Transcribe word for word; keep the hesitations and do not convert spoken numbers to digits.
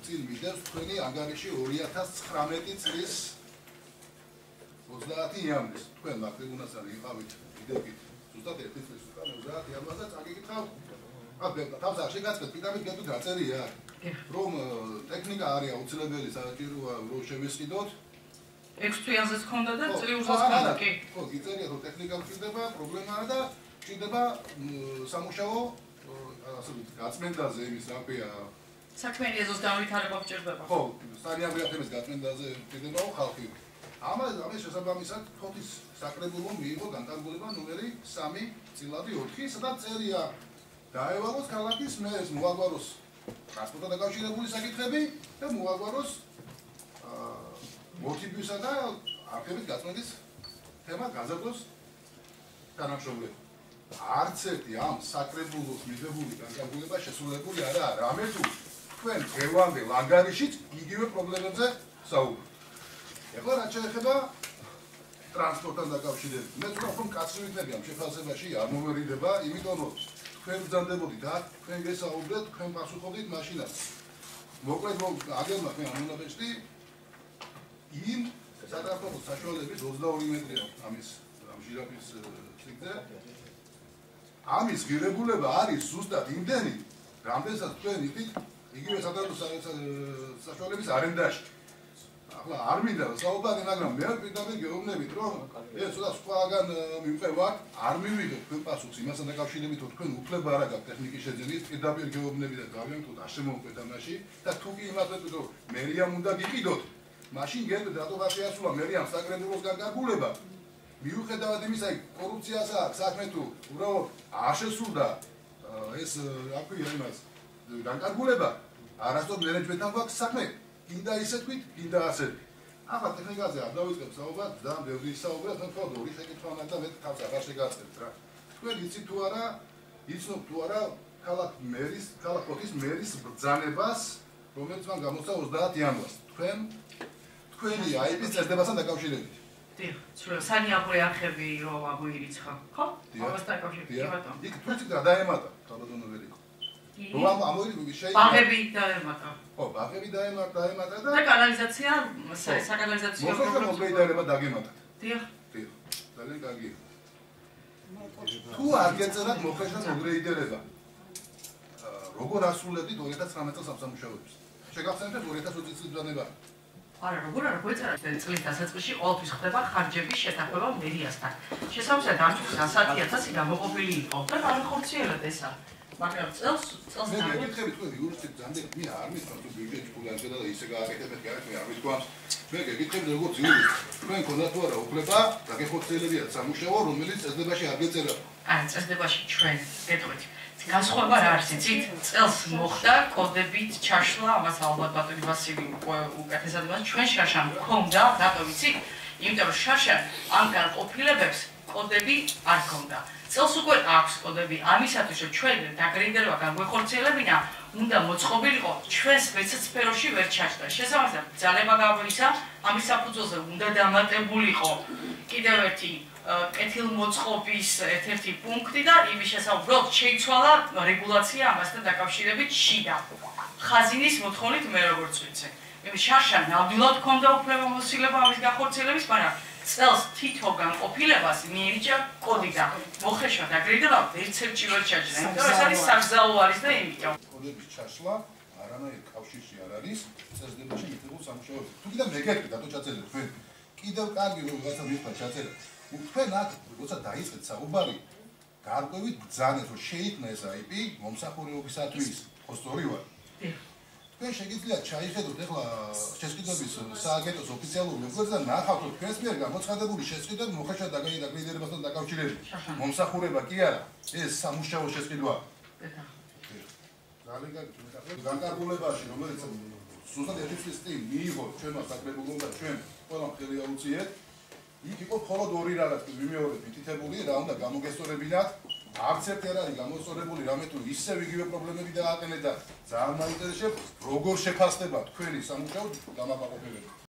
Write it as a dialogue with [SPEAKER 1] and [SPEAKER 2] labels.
[SPEAKER 1] წინ მიდევს თქვენი ანგარიში ორი ათას ცხრამეტი წლის ოცდაათი იანვრის. თქვენ მაგ ტრიბუნასთან იყავით ვიდეოით. ზუსტად ერთი წლის უკან ოცდაათი იანვრს და წაგიკითხავთ. აქ თავს არ შეგაწყეთ, პირდაპირ გეტყვით დაწერია, რომ ტექნიკა არის აუცილებელი, საჭიროა რომ შევესყიდოთ.
[SPEAKER 2] ექვს თვიანზეც ქონდა და წლიურზეც ქონდა, კი.
[SPEAKER 1] ხო, გიწერია რომ ტექნიკა მჭირდება, პრობლემა არა და მჭირდება სამუშაო ასე ვთქვით, გაწმენდაზე იმის რა ქვია.
[SPEAKER 2] საქმიანი ეზოს განვითარება მჭირდება.
[SPEAKER 1] ხო, სტადიონური აქტების გაწმენდაზე მჭირდებაო ხალხი. ამას ამის შესაბამისად ფოთის საკრებულო მიიღო განკარგულება ნომერი სამი წილადი ოთხი, სადაც წერია დაევალოს ქალაქის მერს მოაგვაროს ტრანსპორტთან დაკავშირებული საკითხები და მოაგვაროს მოტივისა და არქების გაწმენდის თემა გაზარდოს თანამშრომლები. არც ერთი ამ საკრებულოს მიღებული განკარგულება შესრულებული არა, რამე თუ თქვენ დღევანდელ ანგარიშით იგივე პრობლემებზე საუბრობთ. ეხლა რაც შეეხება ტრანსპორტთან დაკავშირებით, მე ვთქვი რომ კაცრი ვიქნები ამ შეფასებაში არ მომერიდება, იმიტომ რომ თქვენ ბრძანდებოდით აქ, თქვენ გესაუბრეთ, თქვენ პასუხობდით მაშინაც. მოკლედ აგერმა მე ამ უნებეჭდი იმ სატრანსპორტო საშუალების ოცდაორი მეტრია ამის ამ ჟირაფის სიგრძე. ამის ღირებულება არის ზუსტად იმდენი, რამდენსაც თქვენ იხდით იგივე სატრანსპორტო საშუალების არენდაში. ახლა არ მინდა საუბარი, მაგრამ მე პირდაპირ გეუბნებით, რომ ეს ცოტა სხვაგან მივყევართ, არ მივიღეთ თქვენ პასუხს იმასთან დაკავშირებით, რომ თქვენ უფლება არ აქვს ტექნიკის შეძენის, პირდაპირ გეუბნებით და გავიმართოთ არ შემოვყვეთ ამაში და თუ კი იმას ვეთქვით, რომ მერიამ უნდა გიყიდოთ, მაშინ გეტყვით, რატო არ შეასრულა მერიამ საკრებულოს განკარგულება. მიუხედავად იმისა, კორუფციას აქვს საქმე თუ უბრალოდ არ შესრულდა ეს რა ქვია იმას განკარგულება, არასდროს მენეჯმენტთან გვაქვს საქმე. კიდე ისე თქვით, კიდე ასე. ახლა ტექნიკაზე არ დავიწყებ საუბარს, ძალიან ბევრი საუბრია, თან თქვა ორი საკითხი უნდა და მე თავს აღარ შეგაწყებთ რა. თქვენ იცით თუ არა, იცნობ თუ არა ქალაქ მერის, ქალაქ ფოთის მერის ბრძანებას, რომელიც მან გამოსცა ოცდაათი იანვრს. თქვენ თქვენი აიპის წესდებასთან დაკავშირებით.
[SPEAKER 2] დიახ, სულ სანიაპური არხები რომ აგვირიცხა, ხო? ამასთან დაკავშირებით, კი ბატონო.
[SPEAKER 1] იქ თუ იცით რა დაემატა, თავდადონო ვერიკო. რომ ამოირი შეიძლება
[SPEAKER 2] ბაღები დაემატა.
[SPEAKER 1] ხო, ბაღები დაემატა, დაემატა და
[SPEAKER 2] და კანალიზაცია, საკანალიზაციო
[SPEAKER 1] პროგრამა მოგეიდარება დაგემატა.
[SPEAKER 2] დიახ.
[SPEAKER 1] დიახ. ძალიან კარგი. თუ არ გეწერათ მოხეშა მოგეიდარება. როგორ ასრულებდით ორი ათას ცხრამეტი წელს სამუშაოებს? შეგახსენებთ ორი ათას ოცი წლის ბრძანება?
[SPEAKER 2] არა, როგორ არ გვეწერა წლის დასაწყისში ყოველთვის ხდება ხარჯების შეთანხმება მერიასთან. შესაბამისად ამ წელს საათი ათასი გამოყოფილი იყო და განხორციელდა ესა. მაგრამ წელს წელს
[SPEAKER 1] მე მეკითხები თქვენ იურისტი ბრძანდებით, მე არ მისწავთ თუ ბიუჯეტი ფული არ შედა და ისე გააკეთებთ კი არა, მე არ მისგვამს. მე გეკითხები როგორც იურისტი, თქვენ ქონდათ თუ არა უფლება დაგეხორციელებიათ სამუშაო, რომელიც წესდებაში არ გეწერა?
[SPEAKER 2] არა, წესდებაში ჩვენ გეტყვით. განსხვავება რა არის, იცით? წელს მოხდა კოდებით ჩაშლა, ამას ალბათ ბატონი ვასილი უკეთესად მას ჩვენ შაშამ გქონდა, რატო ვიცით? იმიტომ რომ შაშამ ამ განყოფილებებს კოდები არ ჰქონდა. წელს უკვე აქვს კოდები, ამისათვის რომ ჩვენ დაგრინდერება განგვეხორციელებინა, უნდა მოწყობილიყო ჩვენ სპეცსფეროში ვერ ჩაჭდა. შესაბამისად, ძალება გამოიცა, ამის საფუძველზე უნდა დამატებულიყო კიდევ ერთი კეთილმოწყობის ერთ-ერთი პუნქტი და იმის შესაძლებლად შეიცვალა რეგულაცია ამასთან დაკავშირებით შიდა. ხაზინის მოთხოვნით მე როგორც ვიცი. იმის შარშან ნამდვილად ჰქონდა უფლება მოსილება ამის განხორციელების, მაგრამ წელს თითო განყოფილებას მიენიჭა კოდი და მოხეშვა დაგრინდება ვერცერთი ვერ ჩაჭდა. იმიტომ ეს არის საგზაო არის და იმიტომ.
[SPEAKER 1] კოდების ჩაშლა არანაირ კავშირში არ არის წესდებაში მიღებულ სამუშაოებს. თუ კიდევ მეგეთქვი დათო ჩაწერეთ თქვენ კიდევ კარგი რომ რაღაცა მიხდა ჩაწერეთ. თქვენ აქ როცა დაიწყეთ საუბარი, გარკვევით ბრძანეთ რომ შეიქმნა ეს აიპი მომსახურებისათვის, ხო სწორი ვარ? თქვენ შეგიძლიათ ჩაიხედოთ ეხლა შესყიდვების სააგენტოს ოფიციალურ ვებგვერდზე და ნახავთ რომ თქვენს მიერ გამოცხადებული შესყიდვები მოხეშვა დაგრინდერებასთან დაკავშირებით. მომსახურება კი არა, ეს სამუშაო შესყიდვა. ძალიან კარგი. განკარგულებაში, რომელიც ზუსტად ერთი წლის წინ მიიღო ჩვენმა საკრებულომ და ჩვენ ყველამ ხელი აუწიეთ, იქ იყო მხოლოდ ორი რაღაც ვიმეორებ მითითებული, რა უნდა გამოგესწორებინათ. არც ერთი არ არის გამოსწორებული, რამე თუ ისევ იგივე პრობლემები დააყენეთ და ძალიან მაინტერესებს, როგორ შეფასდება თქვენი სამუშაო გამაყოფილება.